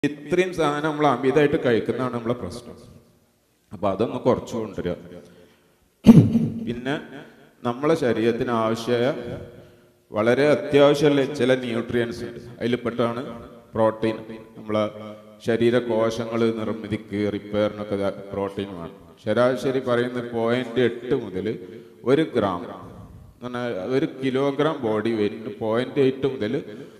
ഇത്രയും സാധനം നമ്മൾ അമിതമായിട്ട് കഴിക്കുന്നതാണ് നമ്മളെ പ്രശ്നം. അപ്പൊ അതൊന്ന് കുറച്ചു കൊണ്ടുവരിക. പിന്നെ നമ്മളെ ശരീരത്തിന് ആവശ്യമായ വളരെ അത്യാവശ്യമുള്ള ചില ന്യൂട്രിയൻസ് ഉണ്ട്. അതിൽപ്പെട്ടാണ് പ്രോട്ടീൻ. നമ്മളെ ശരീര കോശങ്ങൾ നിർമ്മിതിക്ക് റിപ്പയറിനൊക്കെ പ്രോട്ടീൻ വേണം. ശരാശരി പറയുന്ന 0.8 മുതൽ 1 ഗ്രാം എന്ന് പറഞ്ഞാൽ 1 കിലോഗ്രാം ബോഡി വെയിറ്റിന് 0.8 മുതൽ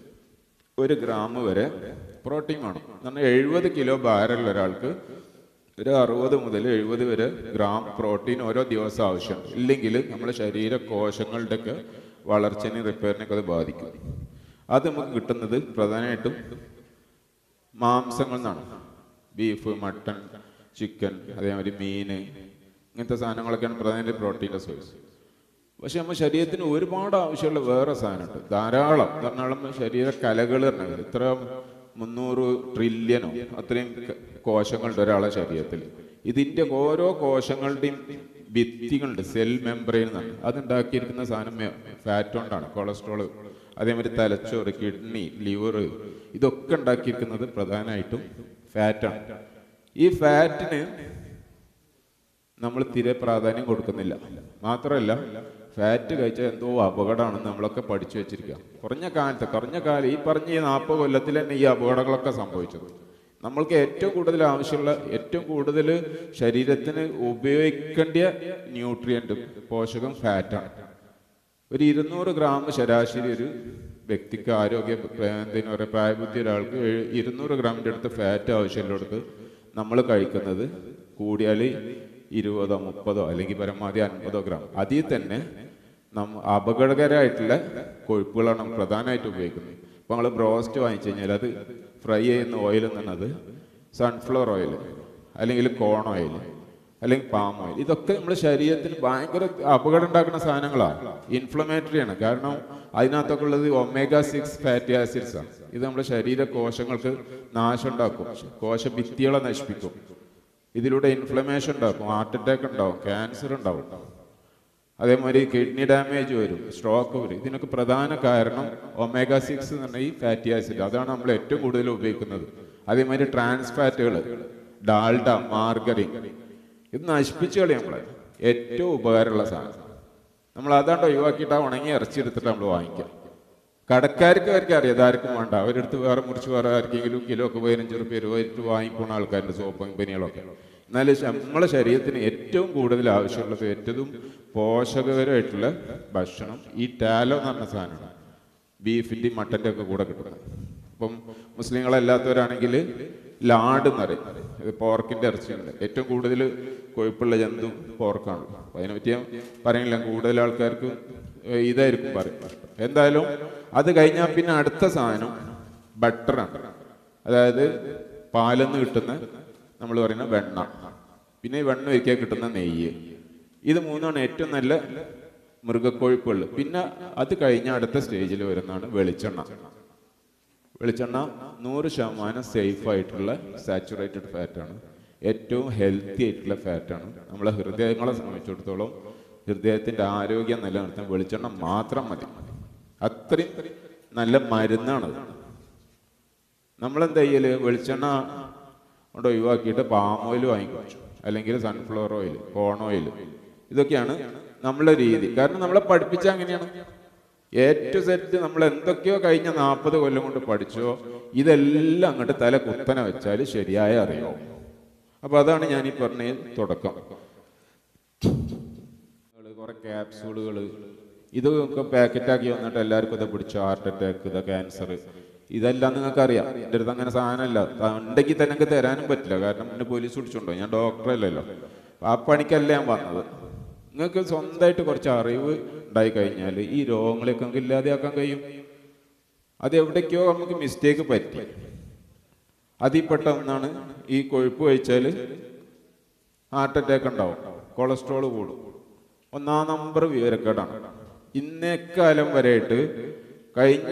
1 ഗ്രാം വരെ പ്രോട്ടീൻ വേണം. എന്ന് പറഞ്ഞാൽ 70 കിലോ ഭാരമുള്ള ഒരാൾക്ക് ഒരു 60 മുതൽ 70 വരെ ഗ്രാം പ്രോട്ടീൻ ഓരോ ദിവസം ആവശ്യമാണ്. ഇല്ലെങ്കിൽ നമ്മുടെ ശരീര കോശങ്ങളുടെയൊക്കെ വളർച്ചനെയും റിപ്പയറിനെയൊക്കെ അത് ബാധിക്കും. അത് നമുക്ക് കിട്ടുന്നത് പ്രധാനമായിട്ടും മാംസങ്ങളിൽ നിന്നാണ്. ബീഫ്, മട്ടൺ, ചിക്കൻ, അതേമാതിരി മീൻ, ഇങ്ങനത്തെ സാധനങ്ങളൊക്കെയാണ് പ്രധാനമായിട്ട് പ്രോട്ടീൻ്റെ സോഴ്സ്. പക്ഷെ നമ്മുടെ ശരീരത്തിന് ഒരുപാട് ആവശ്യമുള്ള വേറെ സാധനമുണ്ട്, ധാരാളം. ധാരാളം ശരീര കലകൾ പറഞ്ഞത് ഇത്ര 300 ട്രില്യനോ അത്രയും കോശങ്ങളുണ്ട് ഒരാളെ ശരീരത്തിൽ. ഇതിൻ്റെ ഓരോ കോശങ്ങളുടെയും ഭിത്തികളുണ്ട്, സെൽ മെമ്പറൈൻ എന്നാണ്. അതുണ്ടാക്കിയിരിക്കുന്ന സാധനം ഫാറ്റ് കൊണ്ടാണ്. കൊളസ്ട്രോള്, അതേമാതിരി തലച്ചോറ്, കിഡ്നി, ലിവർ, ഇതൊക്കെ ഉണ്ടാക്കിയിരിക്കുന്നത് പ്രധാനമായിട്ടും ഫാറ്റാണ്. ഈ ഫാറ്റിന് നമ്മൾ തീരെ പ്രാധാന്യം കൊടുക്കുന്നില്ല. മാത്രമല്ല, ഫാറ്റ് കഴിച്ചാൽ എന്തോ അപകടമാണെന്ന് നമ്മളൊക്കെ പഠിച്ചു വെച്ചിരിക്കുക. കുറഞ്ഞ കാലം ഈ പറഞ്ഞ 40 കൊല്ലത്തിൽ തന്നെ ഈ അപകടങ്ങളൊക്കെ സംഭവിച്ചത്. നമ്മൾക്ക് ഏറ്റവും കൂടുതൽ ആവശ്യമുള്ള, ഏറ്റവും കൂടുതൽ ശരീരത്തിന് ഉപയോഗിക്കേണ്ട ന്യൂട്രിയൻ്റ്, പോഷകം ഫാറ്റാണ്. ഒരു 200 ഗ്രാം ശരാശരി ഒരു വ്യക്തിക്ക് ആരോഗ്യ പ്രായബുദ്ധി ഒരാൾക്ക് 200 ഗ്രാമിൻ്റെ അടുത്ത് ഫാറ്റ് ആവശ്യമുള്ളിടത്ത് നമ്മൾ കഴിക്കുന്നത് കൂടിയാൽ 20, 30 അല്ലെങ്കിൽ പരമാവധി 50 ഗ്രാം. അതിൽ തന്നെ അപകടകരമായിട്ടുള്ള കൊഴുപ്പുകളാണ് പ്രധാനമായിട്ട് ഉപയോഗിക്കുന്നത്. ഇപ്പോൾ നമ്മൾ ബ്രോസ്റ്റ് വാങ്ങിച്ചു കഴിഞ്ഞാൽ അത് ഫ്രൈ ചെയ്യുന്ന ഓയിൽ എന്നുള്ളത് സൺഫ്ലവർ ഓയിൽ, അല്ലെങ്കിൽ കോൺ ഓയിൽ, അല്ലെങ്കിൽ പാം ഓയിൽ. ഇതൊക്കെ നമ്മുടെ ശരീരത്തിന് ഭയങ്കര അപകടം ഉണ്ടാക്കുന്ന സാധനങ്ങളാണ്. ഇൻഫ്ലമേറ്ററിയാണ്. കാരണം അതിനകത്തൊക്കെ ഉള്ളത് omega-6 ഫാറ്റി ആസിഡ്സ് ആണ്. ഇത് നമ്മുടെ ശരീര കോശങ്ങൾക്ക് നാശം ഉണ്ടാക്കും, കോശഭിത്തികളെ നശിപ്പിക്കും. ഇതിലൂടെ ഇൻഫ്ലമേഷൻ ഉണ്ടാക്കും, ഹാർട്ട് അറ്റാക്ക് ഉണ്ടാവും, ക്യാൻസർ ഉണ്ടാവും, അതേമാതിരി കിഡ്നി ഡാമേജ് വരും, സ്ട്രോക്ക് വരും. ഇതിനൊക്കെ പ്രധാന കാരണം omega-6 എന്ന് പറഞ്ഞ ഈ ഫാറ്റി ആസിഡ്. അതാണ് നമ്മൾ ഏറ്റവും കൂടുതൽ ഉപയോഗിക്കുന്നത്. അതേമാതിരി ട്രാൻസ് ഫാറ്റുകൾ, ഡാൽഡ, മാർഗറിൻ, ഇത് നശിപ്പിച്ചു കളി നമ്മളെ ഏറ്റവും ഉപകാരമുള്ള സാധനം. നമ്മൾ അതാണ്ട് ഒഴിവാക്കിയിട്ട് ആ ഉണങ്ങി ഇറച്ചിയെടുത്തിട്ട് നമ്മൾ വാങ്ങിക്കാം. കടക്കാർക്ക് അറിയാം, അതാർക്കും വേണ്ട. അവരെടുത്ത് വേറെ മുറിച്ച് വേറെ ആർക്കെങ്കിലും കിലോ ഒക്കെ 15 രൂപ 20 വാങ്ങിപ്പോണ ആൾക്കാരുടെ സോപ്പ് കമ്പനികളൊക്കെ. എന്നാലും നമ്മളെ ശരീരത്തിന് ഏറ്റവും കൂടുതൽ ആവശ്യമുള്ളത്, ഏറ്റവും പോഷകകരമായിട്ടുള്ള ഭക്ഷണം ഈ ടാലോ എന്ന് പറഞ്ഞ സാധനമാണ്. ബീഫിൻ്റെയും മട്ടൻ്റെ ഒക്കെ കൂടെ കിട്ടുന്നത്. ഇപ്പം മുസ്ലിങ്ങളല്ലാത്തവരാണെങ്കിൽ ലാഡ് എന്ന് പറയും, പോർക്കിൻ്റെ ഇറച്ചിയുണ്ട്. ഏറ്റവും കൂടുതൽ കൊഴുപ്പുള്ള ജന്തു പോർക്കാണ്. അപ്പം അതിനെപ്പറ്റി ഞാൻ പറയുന്നില്ല, കൂടുതൽ ആൾക്കാർക്ക് ഇതായിരിക്കും പറയും. എന്തായാലും അത് കഴിഞ്ഞാൽ പിന്നെ അടുത്ത സാധനം ബട്ടറാണ്. അതായത് പാലെന്ന് കിട്ടുന്ന നമ്മൾ പറയുന്ന വെണ്ണ, പിന്നെ ഈ വെണ്ണ ഒരിക്കൽ കിട്ടുന്ന നെയ്യ്. ഇത് മൂന്നാണ് ഏറ്റവും നല്ല മൃഗക്കൊഴുപ്പുകൾ. പിന്നെ അത് കഴിഞ്ഞ അടുത്ത സ്റ്റേജിൽ വരുന്നതാണ് വെളിച്ചെണ്ണ. വെളിച്ചെണ്ണ 100% സേഫ് ആയിട്ടുള്ള സാച്ചുറേറ്റഡ് ഫാറ്റാണ്. ഏറ്റവും ഹെൽത്തി ആയിട്ടുള്ള ഫാറ്റാണ്. നമ്മളെ ഹൃദയങ്ങളെ സംബന്ധിച്ചിടത്തോളം ഹൃദയത്തിൻ്റെ ആരോഗ്യം നിലനിർത്താൻ വെളിച്ചെണ്ണ മാത്രം മതി. അത്രയും നല്ല മരുന്നാണത്. നമ്മളെന്താ ചെയ്യല്? വെളിച്ചെണ്ണ കൊണ്ട് ഒഴിവാക്കിയിട്ട് പാം ഓയിൽ വാങ്ങിക്കും, അല്ലെങ്കിൽ സൺഫ്ലവർ ഓയിൽ, കോൺ ഓയിൽ. ഇതൊക്കെയാണ് നമ്മളെ രീതി. കാരണം നമ്മളെ പഠിപ്പിച്ച അങ്ങനെയാണ്. ഏറ്റവും സെറ്റ് നമ്മൾ എന്തൊക്കെയോ കഴിഞ്ഞ 40 കൊല്ലം കൊണ്ട് പഠിച്ചോ, ഇതെല്ലാം അങ്ങോട്ട് തല കുത്തനെ വെച്ചാൽ ശരിയായ അറിയോ. അപ്പൊ അതാണ് ഞാൻ ഈ പറഞ്ഞ തുടക്കം. കുറെ ക്യാപ്സൂളുകൾ ഇതൊക്കെ പാക്കറ്റാക്കി വന്നിട്ട് എല്ലാവർക്കും ഇത് പിടിച്ചു, ഹാർട്ട് അറ്റാക്ക്, ഇത് ക്യാൻസർ, ഇതെല്ലാം നിങ്ങൾക്ക് അറിയാം. എൻ്റെ അടുത്ത് അങ്ങനെ സാധനമല്ല. ഉണ്ടെങ്കിൽ തന്നെ എനിക്ക് തരാനും പറ്റില്ല, കാരണം എന്നെ പോലീസ് പിടിച്ചുണ്ടോ. ഞാൻ ഡോക്ടറല്ലല്ലോ. ആ പണിക്കല്ല ഞാൻ വന്നത്. നിങ്ങൾക്ക് സ്വന്തമായിട്ട് കുറച്ച് അറിവ് ഉണ്ടായി കഴിഞ്ഞാൽ ഈ രോഗങ്ങളെയൊക്കെ നമുക്ക് ഇല്ലാതെയാക്കാൻ കഴിയും. അത് എവിടേക്കോ നമുക്ക് മിസ്റ്റേക്ക് പറ്റി. അതിൽപ്പെട്ട ഒന്നാണ് ഈ കൊഴുപ്പ് കഴിച്ചാൽ ഹാർട്ട് അറ്റാക്ക് ഉണ്ടാവും, കൊളസ്ട്രോൾ കൂടും. 1-ാം നമ്പർ വിവരക്കേടാണ്. ഇന്നേക്കാലം വരെയായിട്ട് കഴിഞ്ഞ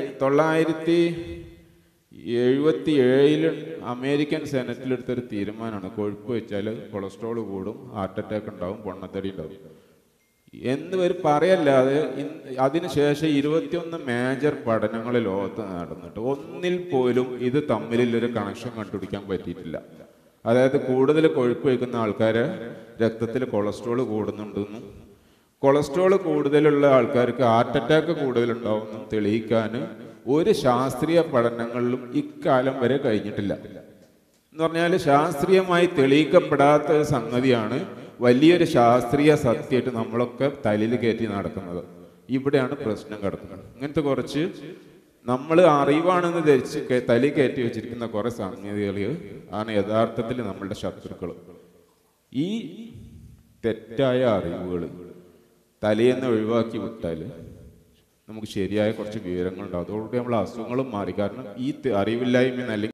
1977 അമേരിക്കൻ സെനറ്റിലെടുത്തൊരു തീരുമാനമാണ്, കൊഴുപ്പ് വെച്ചാൽ കൊളസ്ട്രോൾ കൂടും, ഹാർട്ട് അറ്റാക്ക് ഉണ്ടാവും, പൊണ്ണത്തടി ഉണ്ടാവും. എന്നിവർ പറയല്ലാതെ അതിനുശേഷം 21 മേജർ പഠനങ്ങൾ ലോകത്ത് നടന്നിട്ട് ഒന്നിൽ പോലും ഇത് തമ്മിലൊരു കണക്ഷൻ കണ്ടുപിടിക്കാൻ പറ്റിയിട്ടില്ല. അതായത് കൂടുതൽ കൊഴുപ്പ് വയ്ക്കുന്ന ആൾക്കാരെ രക്തത്തിൽ കൊളസ്ട്രോൾ കൂടുന്നുണ്ടെന്നും കൊളസ്ട്രോൾ കൂടുതലുള്ള ആൾക്കാർക്ക് ഹാർട്ട് അറ്റാക്ക് കൂടുതലുണ്ടാവുമെന്നും തെളിയിക്കാൻ ഒരു ശാസ്ത്രീയ പഠനങ്ങളിലും ഇക്കാലം വരെ കഴിഞ്ഞിട്ടില്ല. എന്ന് പറഞ്ഞാൽ ശാസ്ത്രീയമായി തെളിയിക്കപ്പെടാത്ത ഒരു സംഗതിയാണ് വലിയൊരു ശാസ്ത്രീയ സത്യമായിട്ട് നമ്മളൊക്കെ തലയിൽ കയറ്റി നടക്കുന്നത്. ഇവിടെയാണ് പ്രശ്നം കിടക്കുന്നത്. ഇങ്ങനത്തെ കുറച്ച് നമ്മൾ അറിവാണെന്ന് ധരിച്ച് തലയിൽ കയറ്റി വെച്ചിരിക്കുന്ന കുറെ സംഗതികൾ ആണ് യഥാർത്ഥത്തിൽ നമ്മളുടെ ശത്രുക്കൾ. ഈ തെറ്റായ അറിവുകൾ തലേന്ന് ഒഴിവാക്കി വിട്ടാൽ നമുക്ക് ശരിയായ കുറച്ച് വിവരങ്ങളുണ്ടാവും. അതോടുകൂടി നമ്മൾ അസുഖങ്ങളും മാറി. കാരണം ഈ അറിവില്ലായ്മ അല്ലെങ്കിൽ